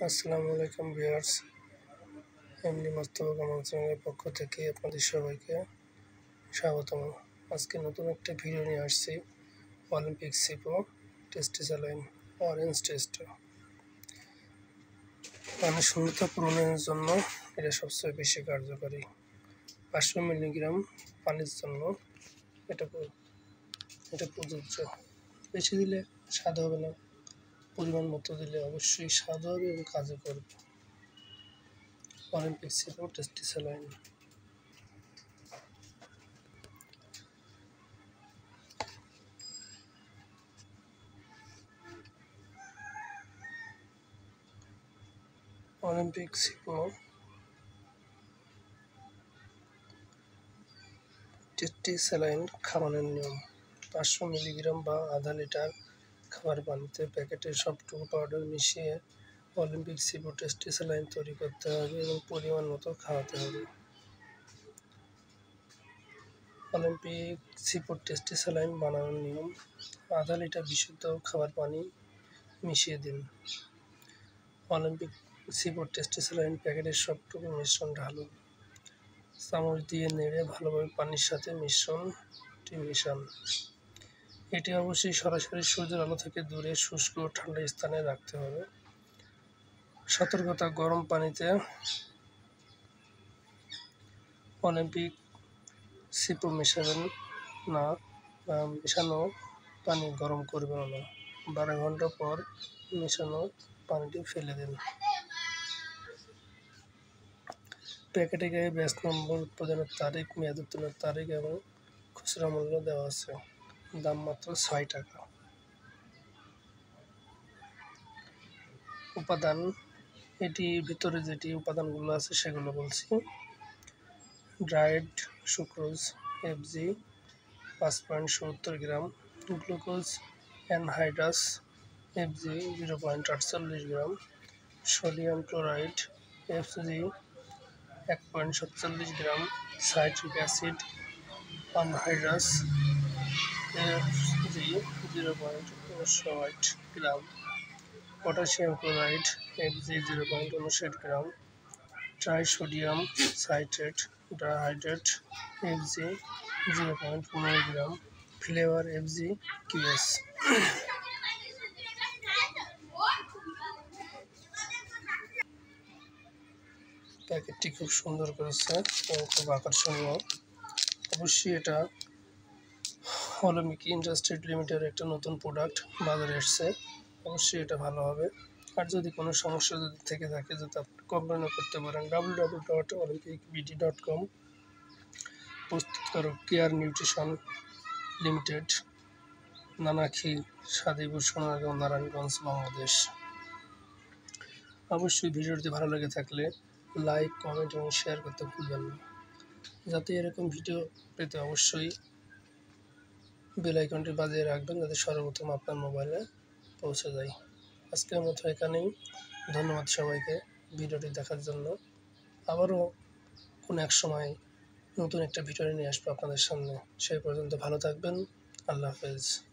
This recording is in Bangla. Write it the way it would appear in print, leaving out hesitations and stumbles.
আসসালামু আলাইকুম ভিউয়ার্স, এমনি মোস্তফা কামাল চ্যানেলের পক্ষ থেকে আপনাদের সবাইকে স্বাগতম। আজকে নতুন একটা ভিডিও নিয়ে আসছি। অলিম্পিক সিপো টেস্টি স্যালাইন অরেঞ্জ টেস্ট শূন্যতা পূরণের জন্য এটা সবচেয়ে বেশি কার্যকরী। 500 মিলিগ্রাম পানির জন্য এটা প্রযোজ্য। বেশি দিলে স্বাদ হবে না, পরিমাণ মতো দিলে অবশ্যই স্বাদ হবে এবং কাজও করবে। অলিম্পিক সিপো টেস্টি স্যালাইন। অলিম্পিক সিপো টেস্টি স্যালাইন খাওয়ানোর নিয়ম: 500 মিলিগ্রাম বা আধা লিটার খাবার পানিতে প্যাকেটের সবটুকু পাউডার মিশিয়ে অলিম্পিক সিপো টেস্টি স্যালাইন তৈরি করতে হবে এবং পরিমাণ মতো খাওয়াতে হবে। অলিম্পিক সিপো টেস্টি স্যালাইন বানানোর নিয়ম: আধা লিটার বিশুদ্ধ খাবার পানি মিশিয়ে দিন। অলিম্পিক সিপো টেস্টি স্যালাইন প্যাকেটের সবটুকু মিশ্রণ ঢালুন। চামচ দিয়ে নেড়ে ভালোভাবে পানির সাথে মিশ্রণটি মেশান। এটি অবশ্যই সরাসরি সূর্যের আলো থেকে দূরে শুষ্ক ও ঠান্ডা স্থানে রাখতে হবে। সতর্কতা: গরম পানিতে অলিম্পিক সিপো মেশাবেন না বা মেশানো পানি গরম করবেন না। 12 ঘন্টা পর মেশানো পানিটি ফেলে দিন। প্যাকেটে গায়ে ব্যাচ নম্বর, উৎপাদনের তারিখ, মেয়াদ উত্তীর্ণের তারিখ এবং খুচরা মূল্য দেওয়া আছে। দাম মাত্র 6 টাকা। উপাদান: এটির ভিতরে যেটি উপাদানগুলো আছে সেগুলো বলছি। Dried sucrose FG 5.70 gram, glucose anhydrous FG 0.48 gram, sodium chloride FG 1.47 gram, citric acid anhydrous FG 0.58 gram, potassium chloride FG 0.59 gram, trisodium citrate dihydrate FG 0.15 gram, flavour FG QS। প্যাকেটটি খুব সুন্দর করেছে এবং খুব আকর্ষণীয়। অবশ্যই এটা অলিম্পিক ইন্ডাস্ট্রি লিমিটেড একটা নতুন প্রোডাক্ট বাজারে এসছে। অবশ্যই এটা ভালো হবে। আর যদি কোনো সমস্যা থেকে থাকে যাতে আপনি কমপ্লেনও করতে পারেন। www.olympicbd.com। প্রস্তুতকারক care nutrition limited, Nanakhi, Sadipur, Sonargaon, Narayanganj, Bangladesh. অবশ্যই ভিডিওটি ভালো লেগে থাকলে লাইক, কমেন্ট এবং শেয়ার করতে ভুলবেন না। যাতে এরকম ভিডিও পেতে অবশ্যই বেল আইকনটি বাজিয়ে রাখবেন, যাতে সর্বপ্রথম আপনার মোবাইলে পৌঁছে যায়। আজকের মতো এখানেই। ধন্যবাদ সবাইকে ভিডিওটি দেখার জন্য। আবারও কোনো এক সময় নতুন একটা ভিডিও নিয়ে আসবো আপনাদের সামনে। সেই পর্যন্ত ভালো থাকবেন। আল্লাহ হাফেজ।